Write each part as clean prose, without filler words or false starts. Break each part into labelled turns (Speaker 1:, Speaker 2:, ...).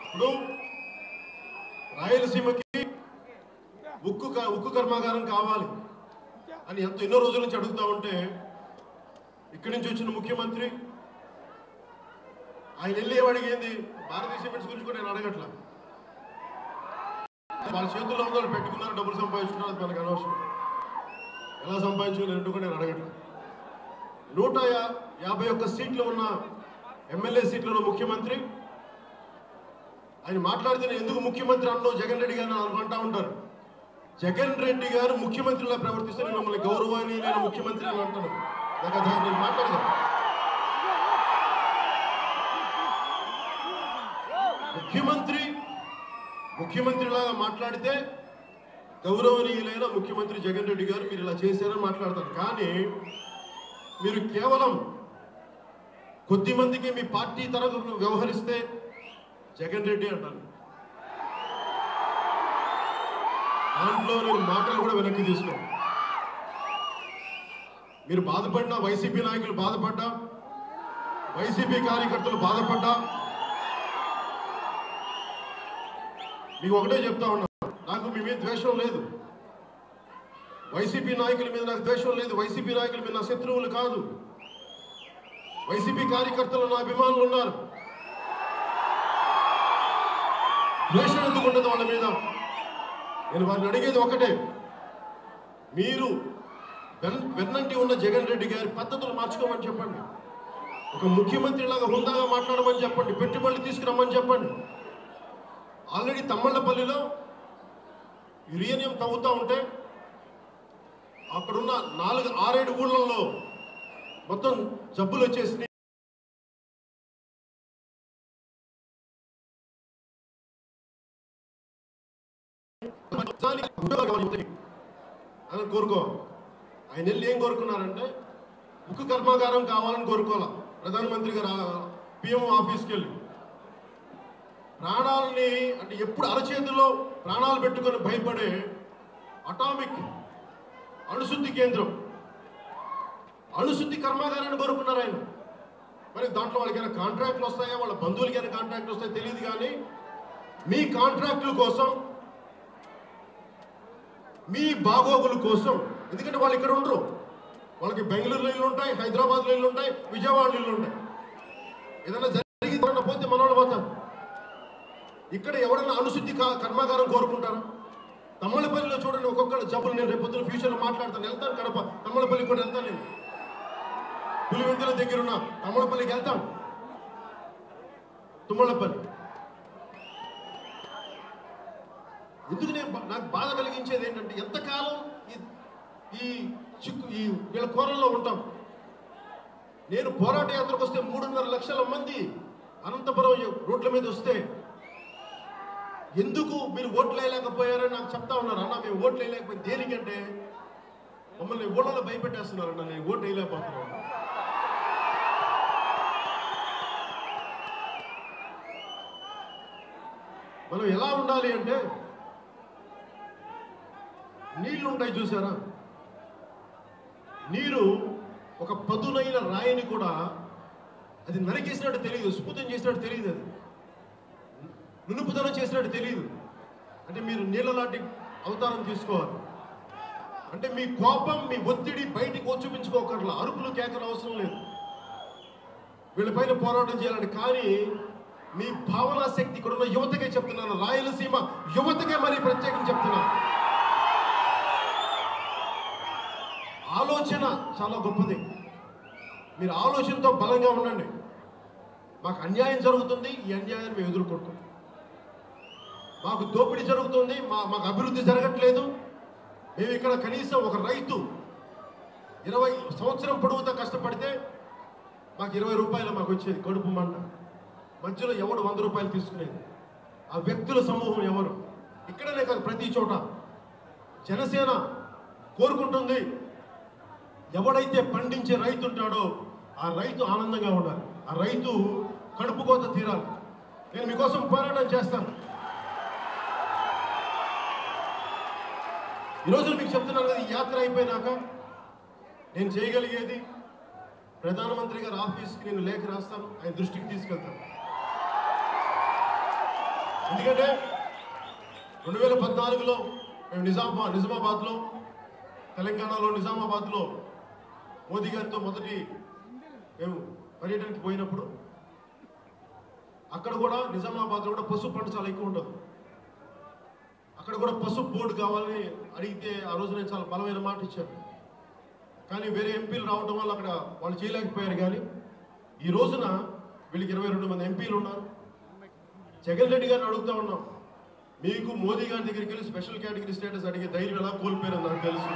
Speaker 1: ఇప్పుడు రాయలసీమకి ఉక్కు కర్మాగారం కావాలి అని ఎన్నో రోజుల నుంచి అడుగుతా ఉంటే ఇక్కడి నుంచి వచ్చిన ముఖ్యమంత్రి ఆయన వెళ్ళి అడిగేది భారతీయ సిమెంట్స్ గురించి కూడా నేను అడగట్లా. వాళ్ళ చేతుల్లో ఉందని పెట్టుకున్నారు, డబ్బులు సంపాదించుకున్నారు, అది మనకు అనవసరం. ఎలా సంపాదించుకున్నారు కూడా నేను అడగట్లా. 151 సీట్లు ఉన్న ఎమ్మెల్యే సీట్లు ఉన్న ముఖ్యమంత్రి ఆయన మాట్లాడితే ఎందుకు ముఖ్యమంత్రి అన్నావు జగన్ రెడ్డి గారు అంటా ఉంటారు. జగన్ రెడ్డి గారు ముఖ్యమంత్రిలా ప్రవర్తిస్తే నేను మమ్మల్ని గౌరవనీయులైన ముఖ్యమంత్రి అని అంటాను. నేను మాట్లాడదాను. ముఖ్యమంత్రిలాగా మాట్లాడితే గౌరవనీయులైన ముఖ్యమంత్రి జగన్ రెడ్డి గారు మీరు ఇలా చేశారని మాట్లాడతారు. కానీ మీరు కేవలం కొద్ది మందికి మీ పార్టీ తరఫున వ్యవహరిస్తే జగన్ రెడ్డి అంటాను. దాంట్లో నేను మాటలు కూడా వెనక్కి తీసుకోండి. మీరు బాధపడినా, వైసీపీ నాయకులు బాధపడ్డా, వైసీపీ కార్యకర్తలు బాధపడ్డా మీకు ఒకటే చెప్తా ఉన్నా, నాకు మీ మీద ద్వేషం లేదు. వైసీపీ నాయకుల మీద నాకు ద్వేషం లేదు. వైసీపీ నాయకుల మీద నా శత్రువులు కాదు. వైసీపీ కార్యకర్తలు నా అభిమానులు ఉన్నారు. ద్వేషం ఎందుకు ఉండదు వాళ్ళ మీద? నేను వారిని అడిగేది ఒకటే, మీరు వెన్నంటి ఉన్న జగన్ రెడ్డి గారి పద్ధతులు మార్చుకోమని చెప్పండి. ఒక ముఖ్యమంత్రిలాగా హుందాగా మాట్లాడమని చెప్పండి. పెట్టుబడులు తీసుకురమ్మని చెప్పండి. ఆల్రెడీ తమ్మళ్ళపల్లిలో యురేనియం తవ్వుతూ ఉంటే అక్కడున్న 4-6 ఊళ్ళల్లో మొత్తం జబ్బులు వచ్చేసి అని కోరుకోవాలి. ఆయన వెళ్ళి ఏం కోరుకున్నారంటే ఉక్కు కర్మాగారం కావాలని కోరుకోవాలా. ప్రధానమంత్రి గారు పిఎం ఆఫీస్కి వెళ్ళి ప్రాణాలని అంటే ఎప్పుడు అరచేతిలో ప్రాణాలు పెట్టుకొని భయపడే అటామిక్ అణుశుద్ధి కేంద్రం, అణుశుద్ధి కర్మాగారాన్ని కోరుకున్నారు ఆయన. మరి దాంట్లో వాళ్ళకైనా కాంట్రాక్ట్లు వస్తాయా, వాళ్ళ బంధువులకైనా కాంట్రాక్ట్లు వస్తాయో తెలియదు. కానీ మీ కాంట్రాక్టుల కోసం, మీ బాగోగుల కోసం, ఎందుకంటే వాళ్ళు ఇక్కడ ఉండరు, వాళ్ళకి బెంగళూరులో ఇల్లు ఉంటాయి, హైదరాబాద్లో ఇల్లు ఉంటాయి, విజయవాడలో ఇల్లు ఉంటాయి. ఏదైనా జరిగి పోతే మనవాళ్ళు పోతారు. ఇక్కడ ఎవరైనా అణుశుద్ధి కర్మాగారం కోరుకుంటారా? తమ్మలపల్లిలో చూడండి, ఒక్కొక్కరు జబ్బులు. నేను రేపు పొద్దున ఫ్యూచర్లో మాట్లాడతాను, వెళ్తాను కడప, తమ్మలపల్లికి కూడా వెళ్తాను. నేను పులివెందుల దగ్గర ఉన్న తమ్మలపల్లికి వెళ్తాను. తుమ్మలపల్లి ఎందుకు నాకు బాధ కలిగించేది ఏంటంటే, ఎంతకాలం ఈ వీళ్ళ కోరల్లో ఉంటాం. నేను పోరాట యాత్రకు వస్తే 3.5 లక్షల మంది అనంతపురం రోడ్ల మీద వస్తే ఎందుకు మీరు ఓట్లు వేయలేకపోయారని నాకు చెప్తా ఉన్నారు. అన్న మేము ఓట్లు వేయలేకపోయింది దేనికంటే మమ్మల్ని ఓట్లలో భయపెట్టేస్తున్నారన్న, నేను ఓట్లు వేయలేకపోతున్నాను. మనం ఎలా ఉండాలి అంటే, నీళ్లు ఉంటాయి చూసారా, నీరు ఒక పదునైన రాయిని కూడా అది నరికేసినట్టు తెలియదు, స్ఫూతం చేసినట్టు తెలియదు, అది నునుపుదనం చేసినట్టు తెలియదు. అంటే మీరు నీళ్ళ లాంటి అవతారం తీసుకోవాలి. అంటే మీ కోపం, మీ ఒత్తిడి బయటికి చూపించుకోకర్లా, అరుపులు కేకలు అవసరం లేదు. వీళ్ళపైన పోరాటం చేయాలని. కానీ మీ భావనా శక్తి ఇక్కడున్న యువతకే చెప్తున్నాను, రాయలసీమ యువతకే మరి ప్రత్యేకంగా చెప్తున్నాను. ఆలోచన చాలా గొప్పది. మీరు ఆలోచనతో బలంగా ఉండండి. మాకు అన్యాయం జరుగుతుంది, ఈ అన్యాయాన్ని మేము ఎదుర్కొంటాం. మాకు దోపిడీ జరుగుతుంది, మాకు అభివృద్ధి జరగట్లేదు. మేము ఇక్కడ కనీసం ఒక రైతు 20 సంవత్సరం పొడవుతా కష్టపడితే మాకు 20 రూపాయలు మాకు వచ్చేది కడుపు మంట. మధ్యలో ఎవడు 100 రూపాయలు తీసుకునేది? ఆ వ్యక్తుల సమూహం ఎవరు? ఇక్కడనే కాదు, ప్రతి చోట జనసేన కోరుకుంటుంది, ఎవడైతే పండించే రైతు ఉంటాడో ఆ రైతు ఆనందంగా ఉండాలి, ఆ రైతు కడుపు కోత తీరాలి. నేను మీకోసం పోరాటం చేస్తాను. ఈరోజు మీకు చెప్తున్నాను కదా, ఈ యాత్ర అయిపోయినాక నేను చేయగలిగేది ప్రధానమంత్రి గారి ఆఫీస్కి నేను లేఖ రాస్తాను, ఆయన దృష్టికి తీసుకెళ్తాను. ఎందుకంటే 2014లో మేము నిజామాబాద్లో, తెలంగాణలో నిజామాబాద్లో మోదీ గారితో మొదటి మేము పర్యటనకి పోయినప్పుడు అక్కడ కూడా నిజామాబాద్లో కూడా పసుపు పంట చాలా ఎక్కువ ఉంటుంది. అక్కడ కూడా పసుపు బోర్డు కావాలని అడిగితే ఆ రోజు నేను చాలా బలమైన మాట ఇచ్చాను. కానీ వేరే ఎంపీలు రావడం వల్ల అక్కడ వాళ్ళు చేయలేకపోయారు. కానీ ఈ రోజున వీళ్ళకి 22 మంది ఎంపీలు ఉన్నారు. జగన్ రెడ్డి గారిని అడుగుతా ఉన్నాం, మీకు మోదీ గారి దగ్గరికి వెళ్ళి స్పెషల్ కేటగిరీ స్టేటస్ అడిగే ధైర్యం ఎలా కోల్పోయారని నాకు తెలుసు.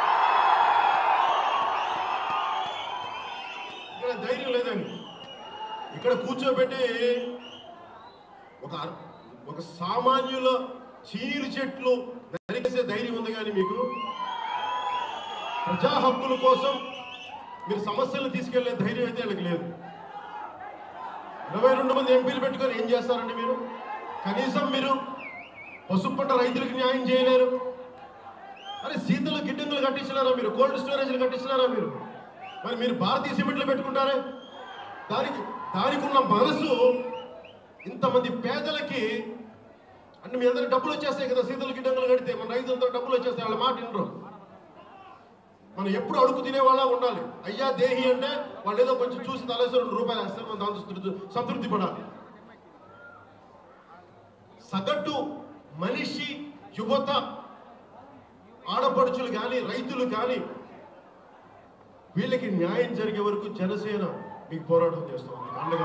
Speaker 1: ఇక్కడ ధైర్యం లేదండి. ఇక్కడ కూర్చోబెట్టి ఒక సామాన్యుల చీరు చెట్లు నరికేసే ధైర్యం ఉంది. కానీ మీకు ప్రజా హక్కుల కోసం మీరు సమస్యలు తీసుకెళ్లే ధైర్యం అయితే వీళ్ళకి లేదు. 22 మంది ఎంపీలు పెట్టుకొని ఏం చేస్తారండి మీరు? కనీసం మీరు పసుపు పంట రైతులకు న్యాయం చేయలేరు. అరే శీతలు గిడ్డంగులు కట్టించినారా మీరు? కోల్డ్ స్టోరేజ్లు కట్టించినారా మీరు? మరి మీరు భారతీయ సిమెంట్లు పెట్టుకుంటారే? దానికి ఉన్న మనసు ఇంతమంది పేదలకి అంటే మీ అందరికి డబ్బులు వచ్చేస్తాయి కదా. శీతలు గిడ్డంగులు కడితే మన రైతులంతా డబ్బులు వచ్చేస్తాయి. వాళ్ళ మాట వినరు. మనం ఎప్పుడు అడుగు తినే వాళ్ళ ఉండాలి. అయ్యా దేహి అంటే వాళ్ళు ఏదో కొంచెం చూసి తలేసి 2 రూపాయలు వేస్తారు, మనం దాంతో సంతృప్తి పడాలి. సగటు మనిషి, యువత, ఆడపడుచులు కానీ రైతులు కానీ వీళ్ళకి న్యాయం జరిగే వరకు జనసేన మీకు పోరాటం చేస్తాం, అండగా.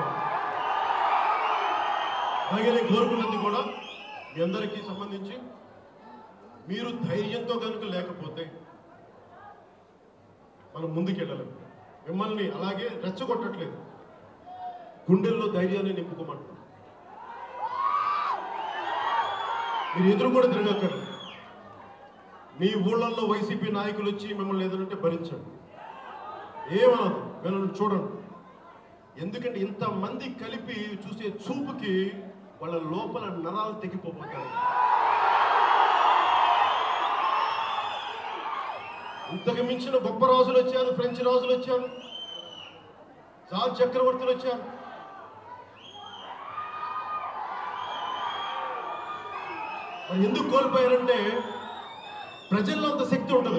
Speaker 1: అలాగే నేను కోరుకున్నది కూడా మీ అందరికీ సంబంధించి మీరు ధైర్యంతో కనుక లేకపోతే మనం ముందుకెళ్ళలేము. మిమ్మల్ని అలాగే రెచ్చగొట్టట్లేదు, గుండెల్లో ధైర్యాన్ని నింపుకోమంటారు. మీరు ఎదురు కూడా తిరగక్కర్లేదు. మీ ఊళ్ళల్లో వైసీపీ నాయకులు వచ్చి మిమ్మల్ని ఎదురంటే భరించండి, ఏమనదు, వీళ్ళని చూడండి. ఎందుకంటే ఇంతమంది కలిపి చూసే చూపుకి వాళ్ళ లోపల నరాలు తెగిపోతారు. ఇంతకు మించిన గొప్ప రాజులు వచ్చారు, ఫ్రెంచ్ రాజులు వచ్చారు, జార్జ్ చక్రవర్తులు వచ్చారు. మరి ఎందుకు కోల్పోయారంటే ప్రజల్లో అంత శక్తి ఉండదు.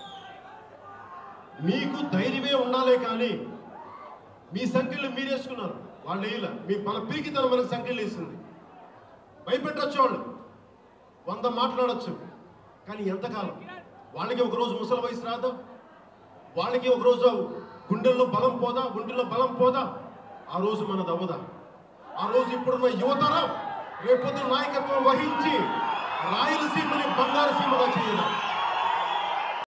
Speaker 1: మీకు ధైర్యమే ఉండాలే కానీ మీ సంఖ్యలు మీరేసుకున్నారు, వాళ్ళు వేయలే. మన పిరికితనం మనకు సంఖ్యలు వేసింది. భయపెట్టచ్చు, వాళ్ళు 100 మాట్లాడచ్చు, కానీ ఎంతకాలం? వాళ్ళకి ఒకరోజు ముసలి వయసు రాదా? వాళ్ళకి ఒకరోజు గుండెల్లో బలం పోదా? గుండెల్లో బలం పోదా? ఆ రోజు మనది అవ్వదా? ఆ రోజు ఇప్పుడున్న యువతరం రేపొద్దు నాయకత్వం వహించి రాయలసీమని బంగారు సీమగా చేయదా?